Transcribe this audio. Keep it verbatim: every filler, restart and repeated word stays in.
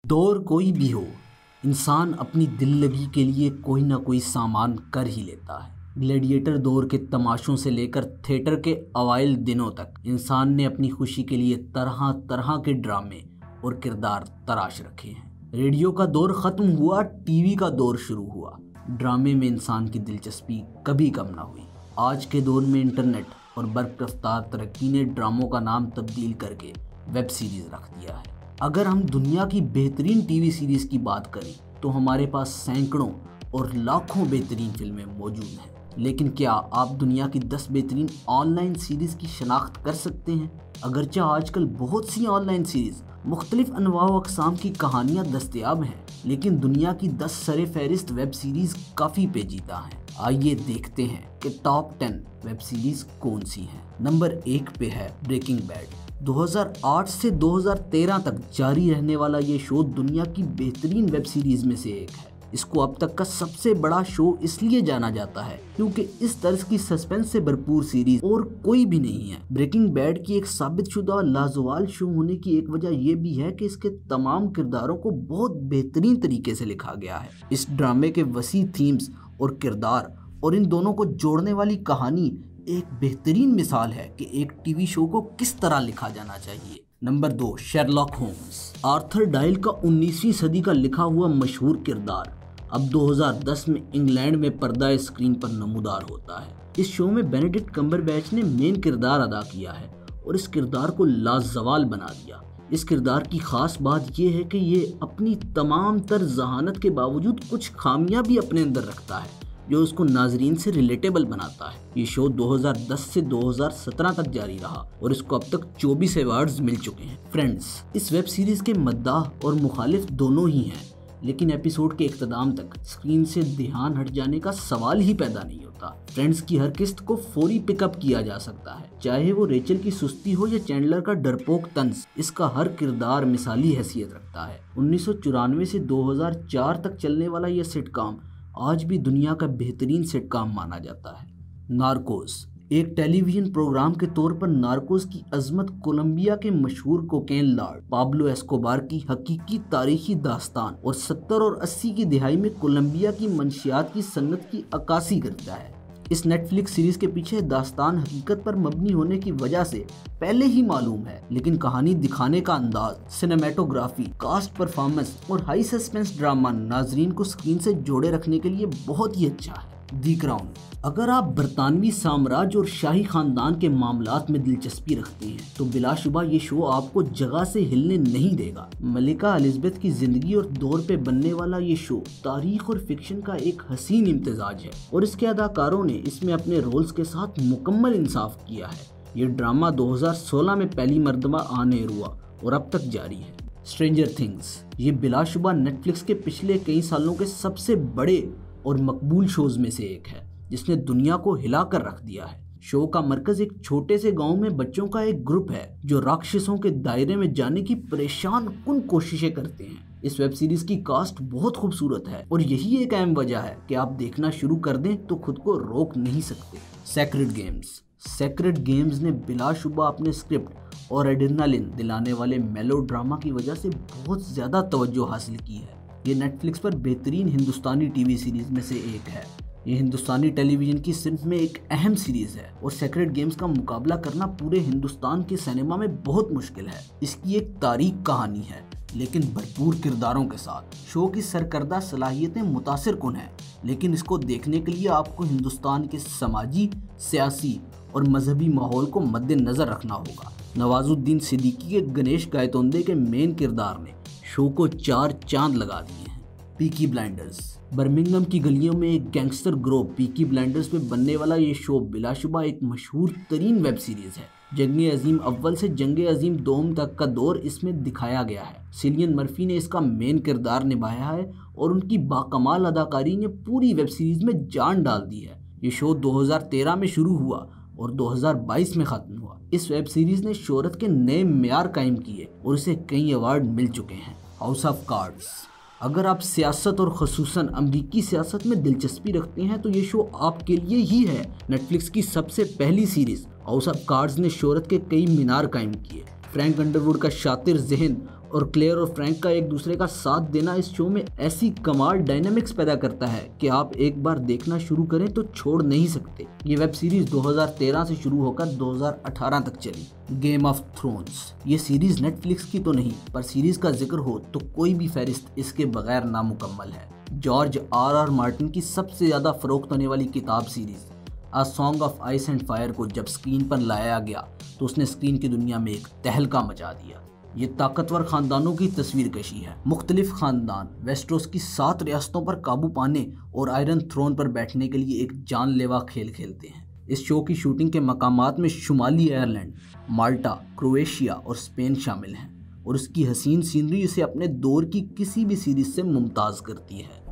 दौर कोई भी हो, इंसान अपनी दिल लगी के लिए कोई ना कोई सामान कर ही लेता है। ग्लैडिएटर दौर के तमाशों से लेकर थिएटर के अवाइल दिनों तक इंसान ने अपनी खुशी के लिए तरह तरह के ड्रामे और किरदार तराश रखे हैं। रेडियो का दौर ख़त्म हुआ, टीवी का दौर शुरू हुआ। ड्रामे में इंसान की दिलचस्पी कभी कम ना हुई। आज के दौर में इंटरनेट और बर्क रफ्तार तरक्की ने ड्रामों का नाम तब्दील करके वेब सीरीज़ रख दिया है। अगर हम दुनिया की बेहतरीन टीवी सीरीज़ की बात करें तो हमारे पास सैकड़ों और लाखों बेहतरीन फिल्में मौजूद हैं। लेकिन क्या आप दुनिया की दस बेहतरीन ऑनलाइन सीरीज़ की शनाख्त कर सकते हैं? अगरचे आजकल बहुत सी ऑनलाइन सीरीज़ मुख्तलिफ अनवा व अक़साम की कहानियाँ दस्तयाब हैं, लेकिन दुनिया की दस सरे फहरिस्त वेब सीरीज़ काफ़ी पेचीदा हैं। आइए देखते हैं कि टॉप टेन वेब सीरीज़ कौन सी हैं। नंबर एक पे है ब्रेकिंग बैड। दो हज़ार आठ से दो हज़ार तेरह तक जारी रहने वाला ये शो दुनिया की बेहतरीन वेब सीरीज़ में से एक है। इसको अब तक का सबसे बड़ा शो इसलिए जाना जाता है क्योंकि इस तर्ज की सस्पेंस से भरपूर सीरीज और कोई भी नहीं है। ब्रेकिंग बैड की एक साबितशुदा और लाजवाल शो होने की एक वजह यह भी है कि इसके तमाम किरदारों को बहुत बेहतरीन तरीके से लिखा गया है। इस ड्रामे के वसी थीम्स और किरदार और इन दोनों को जोड़ने वाली कहानी एक बेहतरीन मिसाल है कि एक टीवी शो को किस तरह लिखा जाना चाहिए। नंबर दो, शेरलॉक होम्स। आर्थर डायल का उन्नीसवीं सदी का लिखा हुआ मशहूर किरदार अब दो हज़ार दस में इंग्लैंड में पर्दा स्क्रीन पर नमूदार होता है। इस शो में बेनेडिक्ट कम्बरबैच ने मेन किरदार अदा किया है और इस किरदार को लाजवाल बना दिया। इस किरदार की खास बात यह है कि ये अपनी तमाम तर जहानत के बावजूद कुछ खामियां भी अपने अंदर रखता है जो उसको नाजरीन से रिलेटेबल बनाता है। ये शो दो हज़ार दस से दो हज़ार सत्रह तक जारी रहा और इसको अब तक चौबीस अवार्ड्स मिल चुके हैं। फ्रेंड्स, इस वेब सीरीज के मद्दाह और मुखालिफ दोनों ही हैं, लेकिन एपिसोड के इख्तिताम तक स्क्रीन से ध्यान हट जाने का सवाल ही पैदा नहीं होता। फ्रेंड्स की हर किस्त को फौरी पिकअप किया जा सकता है, चाहे वो रेचल की सुस्ती हो या चैंडलर का डरपोक तंज। इसका हर किरदार मिसाली हैसियत रखता है। उन्नीस सौ चौरानवे से दो हज़ार चार तक चलने वाला यह सिटकॉम आज भी दुनिया का बेहतरीन सिटकॉम माना जाता है। नार्कोस। एक टेलीविजन प्रोग्राम के तौर पर नार्कोस की अजमत कोलंबिया के मशहूर कोकेन लॉर्ड पाब्लो एस्कोबार की हकीकी तारीखी दास्तान और सत्तर और अस्सी की दिहाई में कोलंबिया की मंशियात की सन्नत की अक्कासी करता है। इस नेटफ्लिक्स सीरीज के पीछे दास्तान हकीकत पर मबनी होने की वजह से पहले ही मालूम है, लेकिन कहानी दिखाने का अंदाज, सिनेमेटोग्राफी, कास्ट परफॉर्मेंस और हाई सस्पेंस ड्रामा नाजरीन को स्क्रीन से जोड़े रखने के लिए बहुत ही अच्छा है। The Crown. अगर आप बरतानवी साम्राज्य और शाही खानदान के मामलात में दिलचस्पी रखते हैं तो बिलाशुबा ये शो आपको जगह से हिलने नहीं देगा। मलिका एलिजाबेथ की जिंदगी और दौर पे बनने वाला ये शो तारीख और फिक्शन का एक हसीन इम्तिजाज है और इसके अदाकारों ने इसमें अपने रोल्स के साथ मुकम्मल इंसाफ किया है। ये ड्रामा दो हज़ार सोलह में पहली मरतबा आने हुआ और अब तक जारी है। Stranger Things. ये बिलाशुबा नेटफ्लिक्स के पिछले कई सालों के सबसे बड़े और मकबूल शोज में से एक है जिसने दुनिया को हिला कर रख दिया है। शो का मरकज एक छोटे से गांव में बच्चों का एक ग्रुप है जो राक्षसों के दायरे में जाने की परेशान कुन कोशिशें करते हैं। इस वेब सीरीज की कास्ट बहुत खूबसूरत है और यही एक अहम वजह है कि आप देखना शुरू कर दें तो खुद को रोक नहीं सकते। Sacred games. सेक्रेड गेम्स ने बिलाशुबा अपने स्क्रिप्ट और एड्रेनालिन दिलाने वाले मेलो ड्रामा की वजह से बहुत ज्यादा तवज्जो हासिल की है। ये नेटफ्लिक्स पर बेहतरीन हिंदुस्तानी टीवी सीरीज में से एक है। ये हिंदुस्तानी टेलीविजन की सिर्फ में एक अहम सीरीज है और सेक्रेड गेम्स का मुकाबला करना पूरे हिंदुस्तान के सिनेमा में बहुत मुश्किल है। इसकी एक तारीख कहानी है लेकिन भरपूर किरदारों के साथ। शो की सरकर्दा सलाहियतें मुतासिर कुन है, लेकिन इसको देखने के लिए आपको हिंदुस्तान के समाजी, सियासी और मजहबी माहौल को मद्देनजर रखना होगा। नवाजुद्दीन सिद्दीकी के गणेश गायतोंदे के मेन किरदार ने शो को चार चांद लगा दिए हैं। Peaky blinders. बर्मिंघम की गलियों में एक गैंगस्टर ग्रोव पीकी ब्लाइंडर्स में बनने वाला ये शो बिलाशुबा एक मशहूर तरीन वेब सीरीज है। जंग अजीम अव्वल से जंग अजीम दोम तक का दौर इसमें दिखाया गया है। सिलियन मर्फी ने इसका मेन किरदार निभाया है और उनकी बाकमाल अदाकारी ने पूरी वेब सीरीज में जान डाल दी है। ये शो दो हज़ार तेरह में शुरू हुआ और दो हज़ार बाईस में खत्म हुआ। इस वेब सीरीज ने शोहरत के नए मेयार कायम किए और इसे कई अवार्ड मिल चुके हैं। House of Cards. अगर आप सियासत और खसूसन अमरीकी सियासत में दिलचस्पी रखते हैं तो ये शो आपके लिए ही है। नेटफ्लिक्स की सबसे पहली सीरीज हाउस ऑफ कार्ड्स ने शोहरत के कई मीनार कायम किए। फ्रैंक अंडरवुड का शातिर जहन और क्लेयर और फ्रैंक का एक दूसरे का साथ देना इस शो में ऐसी कमाल डायनामिक्स पैदा करता है कि आप एक बार देखना शुरू करें तो छोड़ नहीं सकते। ये वेब सीरीज दो हज़ार तेरह से शुरू होकर दो हज़ार अठारह तक चली। गेम ऑफ थ्रोन्स, ये सीरीज नेटफ्लिक्स की तो नहीं, पर सीरीज का जिक्र हो तो कोई भी फहरिस्त इसके बगैर नामुकम्मल है। जॉर्ज आर आर मार्टिन की सबसे ज्यादा फरोख्त होने वाली किताब series A Song of Ice and Fire को जब स्क्रीन पर लाया गया तो उसने स्क्रीन की दुनिया में एक तहलका मचा दिया। ये ताकतवर खानदानों की तस्वीर कशी है। मुख्तलिफ खानदान वेस्टरोस की सात रियासतों पर काबू पाने और आयरन थ्रोन पर बैठने के लिए एक जानलेवा खेल खेलते हैं। इस शो की शूटिंग के मकामात में शुमाली आयरलैंड, माल्टा, क्रोएशिया और स्पेन शामिल हैं और उसकी हसीन सीनरी इसे अपने दौर की किसी भी सीरीज से मुमताज़ करती है।